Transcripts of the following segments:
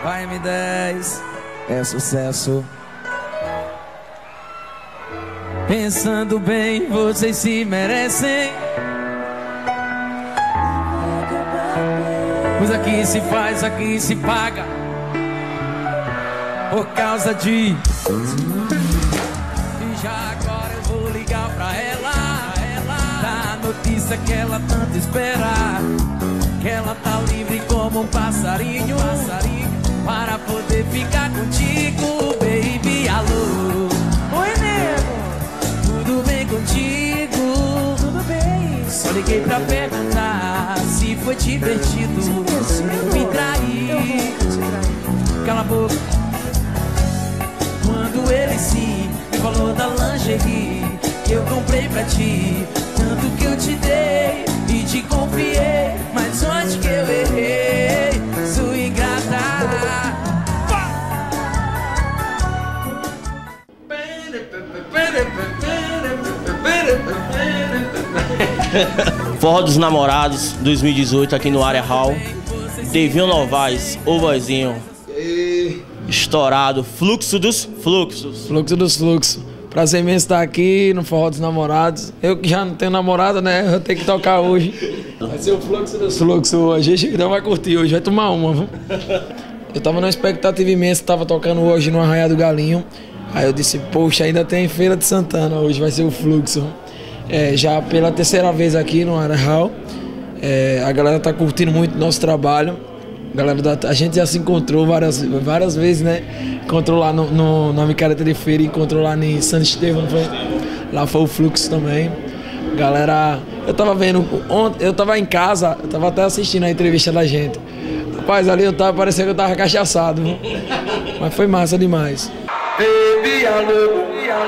Vai M10, é sucesso. Pensando bem, vocês se merecem. Pois aqui se faz, aqui se paga. Por causa de... E já agora eu vou ligar pra ela. Dá a notícia que ela tanto espera. Que ela tá livre como um passarinho. Para poder ficar contigo, baby. Alô. Oi, nego. Tudo bem contigo? Tudo bem. Só liguei pra perguntar se foi divertido me trair. Cala a boca. Quando ele sim me falou da lingerie que eu comprei pra ti, tanto que eu te dei e te confiei, mas onde que eu errei? Sua ingrata. Forró dos Namorados 2018 aqui no Área Hall. Devinho Novaes, o vozinho estourado, fluxo dos fluxos. Fluxo dos fluxos. Prazer imenso estar aqui no Forró dos Namorados. Eu que já não tenho namorada, né? Eu tenho que tocar hoje. Vai ser o fluxo dos fluxos hoje. A gente não vai curtir hoje, vai tomar uma. Viu? Eu tava numa expectativa imensa, tava tocando hoje no Arraial do Galinho. Aí eu disse, poxa, ainda tem Feira de Santana, hoje vai ser o fluxo. Já pela terceira vez aqui no Área Hall. A galera tá curtindo muito o nosso trabalho. A gente já se encontrou várias vezes, né? Encontrou lá na Micareta de Feira, encontrou lá em Santo Estevão, foi? Lá foi o fluxo também. Galera, eu tava vendo, ontem, eu tava em casa, eu tava até assistindo a entrevista da gente. Rapaz, ali parecia que eu tava cachaçado, viu? Mas foi massa demais. Baby, alô,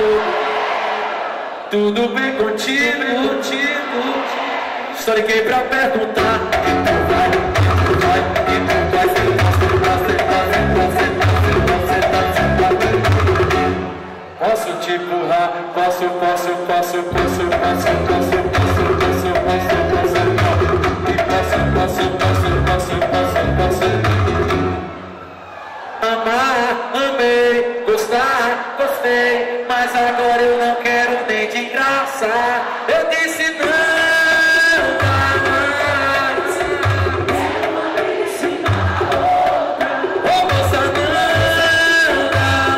tudo bem contigo? Só liguei pra perguntar. Posso te empurrar? Posso. Amar, amei, gostar, gostei, mas agora eu não quero nem de graça. Eu disse não dá mais. Ô moça, não dá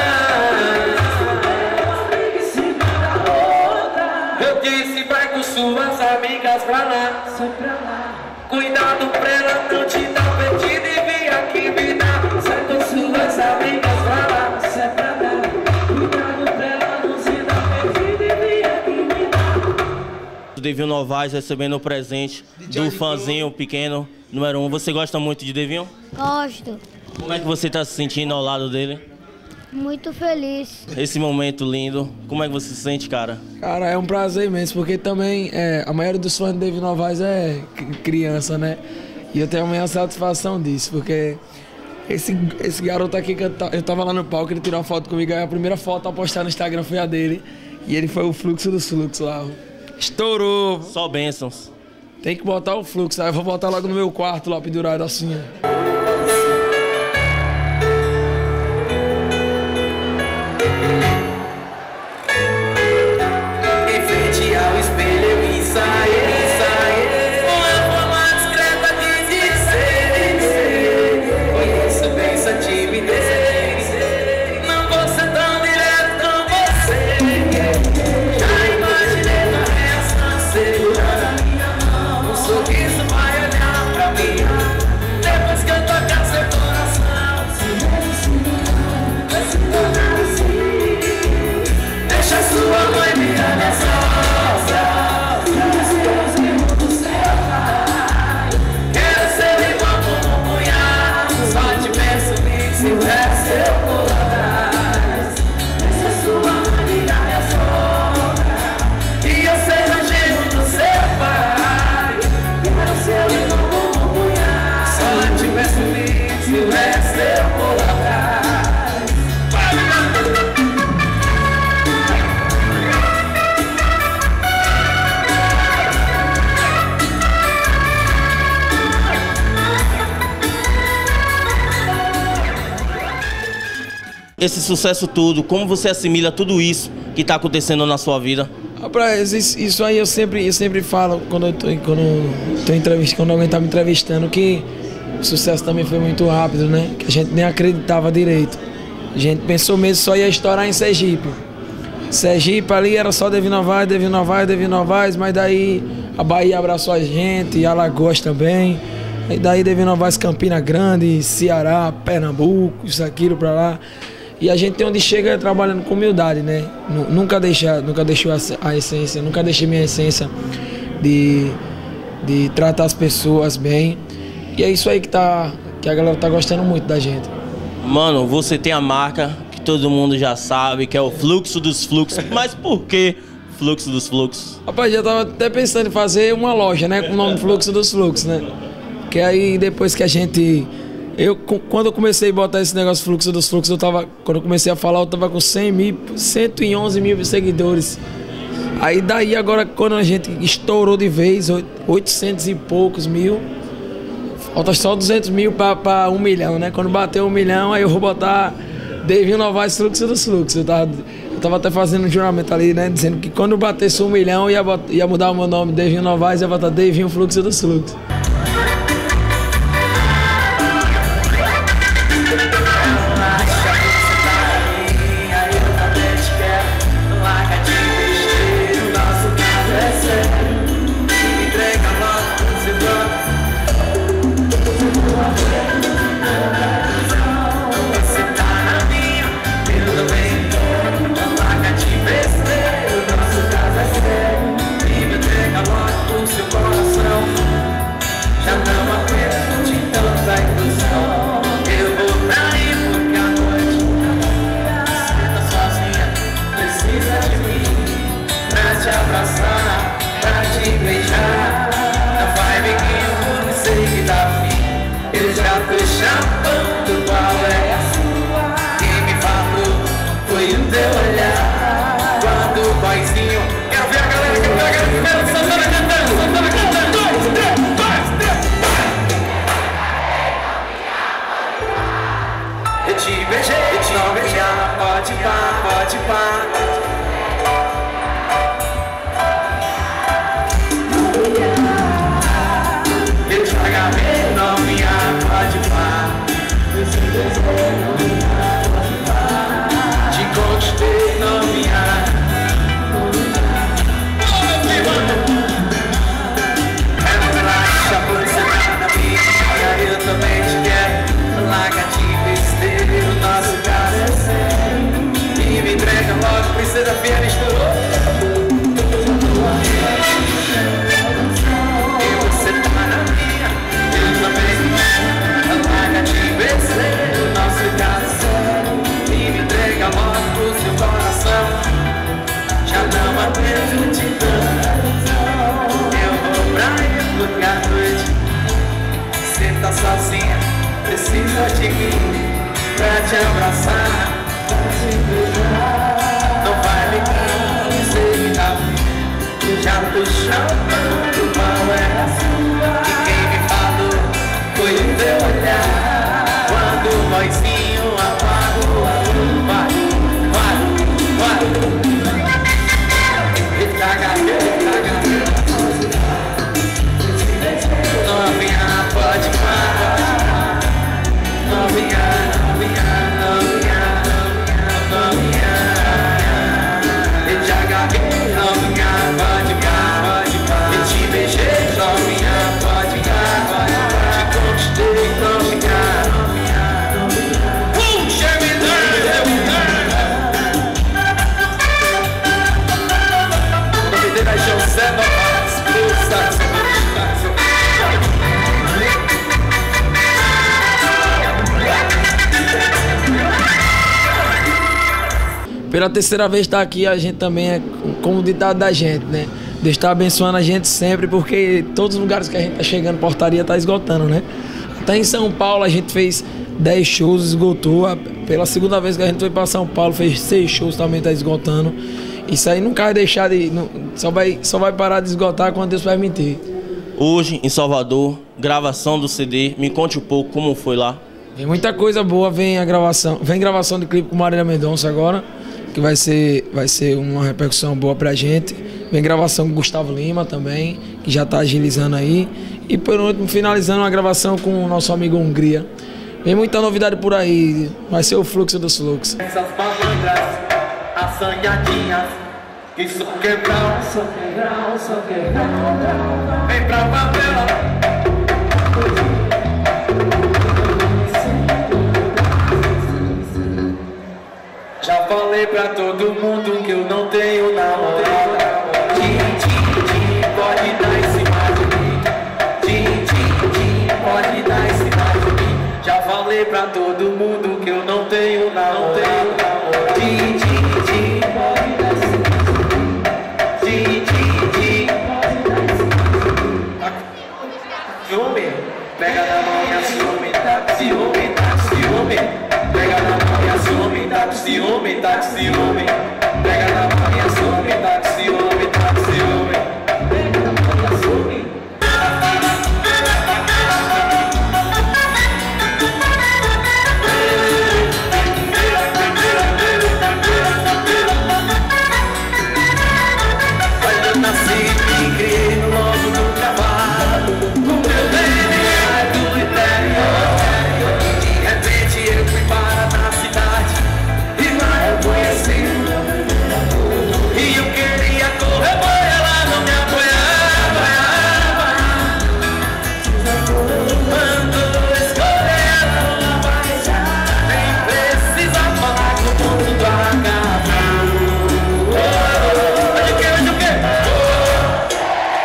mais. Eu disse vai com suas amigas pra lá. Cuidado pra ela não te dar perdida e vem aqui me dar. Sai com suas amigas pra lá. Sai pra lá. Cuidado pra ela não te dar perdida e vem aqui me dar. O Devinho Novaes recebendo o presente do fãzinho pequeno, número 1. Você gosta muito de Devinho? Gosto. Como é que você tá se sentindo ao lado dele? Muito feliz. Esse momento lindo, como é que você se sente, cara? Cara, é um prazer imenso, porque também a maioria dos fãs de Devinho Novaes é criança, né? E eu tenho a minha satisfação disso, porque esse garoto aqui, que eu tava lá no palco, ele tirou uma foto comigo, aí a primeira foto a postar no Instagram foi a dele, e ele foi o fluxo dos fluxos lá. Estourou! Só bênçãos. Tem que botar o fluxo, aí eu vou botar logo no meu quarto lá, pendurado assim, ó. Sorriso vai olhar pra mim. Depois que esse sucesso todo, como você assimila tudo isso que está acontecendo na sua vida? Rapaz, isso aí eu sempre falo quando alguém tá me entrevistando, que o sucesso também foi muito rápido, né? Que a gente nem acreditava direito. A gente pensou mesmo só ia estourar em Sergipe. Sergipe ali era só Devi Novaes, mas daí a Bahia abraçou a gente, e Alagoas também. E daí Devi Novaes, Campina Grande, Ceará, Pernambuco, isso, aquilo pra lá. E a gente tem onde chega trabalhando com humildade, né? Nunca deixou a essência, nunca deixei minha essência de tratar as pessoas bem. E é isso aí que a galera tá gostando muito da gente. Mano, você tem a marca que todo mundo já sabe, que é o Fluxo dos Fluxos. Mas por que Fluxo dos Fluxos? Rapaz, já tava até pensando em fazer uma loja, né? Com o nome Fluxo dos Fluxos, né? Que aí depois que a gente... Quando eu comecei a botar esse negócio Fluxo dos Fluxos, quando eu comecei a falar, eu tava com 111 mil seguidores. Aí daí agora, quando a gente estourou de vez, 800 e poucos mil, falta só 200 mil para 1 milhão, né? Quando bater 1 milhão, aí eu vou botar Devi Novaes Fluxo dos Fluxos. Eu tava até fazendo um juramento ali, né? Dizendo que quando batesse 1 milhão, ia mudar o meu nome, Devi Novaes, ia botar Devi Fluxo dos Fluxos. Pode pá. Eu te agarrei, novinha, pode pá. Te conquistei, novinha. Relaxa, você tá na minha, eu também te quero. Larga de besteira, o nosso caso é sério. E me entrega logo, princesa fiel estourou. E você tá na minha, eu também. Larga de besteira, o nosso caso é sério. E me entrega logo pro seu coração. Já não aguento te dar. Eu vou pra ir lugar à noite. Cê tá sozinha, precisa de mim pra te abraçar. Não vai ligar, sei que tá fim. Já tô chamando, mal é sua. E quem me falou foi o teu olhar. Quando o vozinho apaga a luz. Vai. Ele tá agarrando. Novinha, pode parar. Novinha. Eu te agarrei, novinha, pode parar. Eu te beijei, novinha, pode parar. Te conquistei, novinha. Puxa, me dá. O nome dele é José Novaes. Pela terceira vez estar aqui, a gente também é como o ditado da gente, né? Deus está abençoando a gente sempre, porque todos os lugares que a gente tá chegando, portaria tá esgotando, né? Até em São Paulo a gente fez 10 shows, esgotou. Pela segunda vez que a gente foi para São Paulo, fez 6 shows, também tá esgotando. Isso aí nunca vai deixar de... Só vai parar de esgotar quando Deus permitir. Hoje, em Salvador, gravação do CD. Me conte um pouco como foi lá. Vem muita coisa boa, vem gravação de clipe com Marília Mendonça agora, que vai ser uma repercussão boa pra gente. Vem gravação com Gustavo Lima também, que já tá agilizando aí. E por último, finalizando uma gravação com o nosso amigo Hungria. Vem muita novidade por aí, vai ser o fluxo dos fluxos. Essas malandras, assanhadinhas, que só quebrão, vem pra favela. Já falei pra todo mundo que eu não tenho namorada. Pode dar em cima de mim. Pode dar em cima de mim. Já falei pra todo mundo que eu não tenho namorada. Pode dar em cima de mim. Ciúme, pega na mão e assume. Ciúme, ciúme. Pega na mão e assume, tá com ciúme, tá com ciúme. Pega na mão e assume, tá com ciúme, tá com ciúme. Pega na mão e assume. Olha, eu nasci e criei no logo do cavalo. O meu DNA é do interior. Eu fui para a cidade e lá eu conheci. E eu queria correr, mas ela não me apoiava. Quando escolher ela, nem precisa falar que o mundo acaba. Olha o que, olha o que.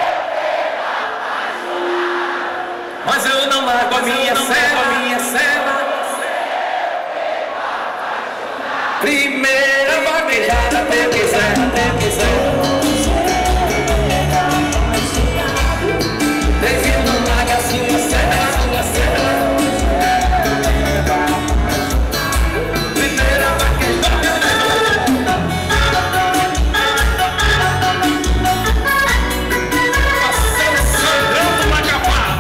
Mas eu não largo a minha cela. Primeira vaquejada, até quiser. Devido não larga a sua cela. Primeira vaquejada. Passando sangrando na capa.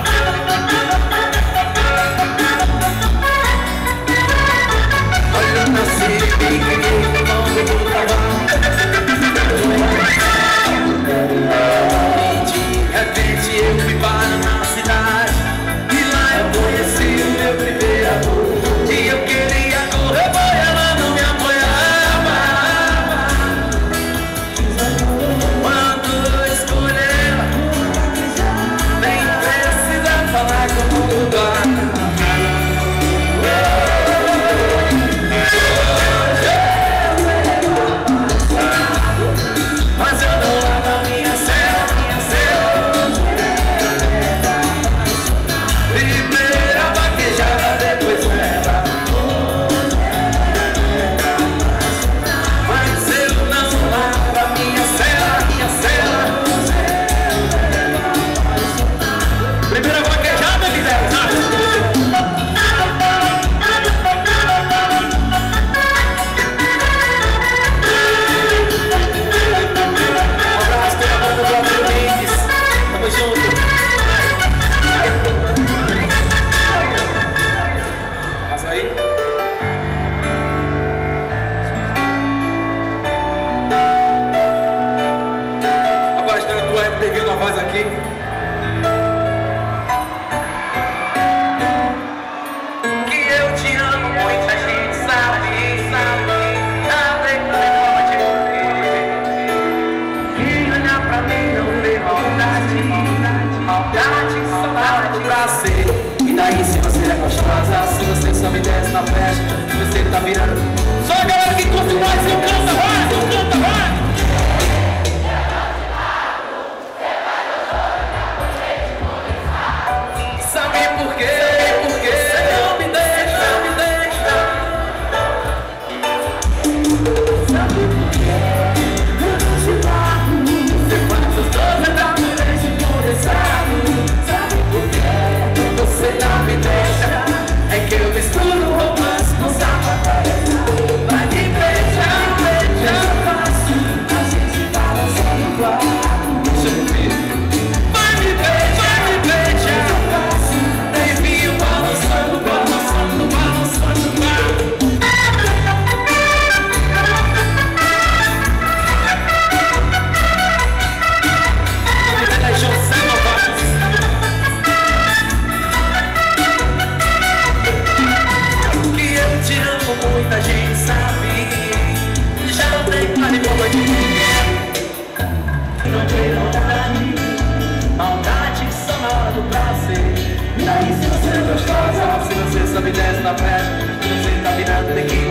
Olha, eu nasci. festa, festa. Você tá virando tequila.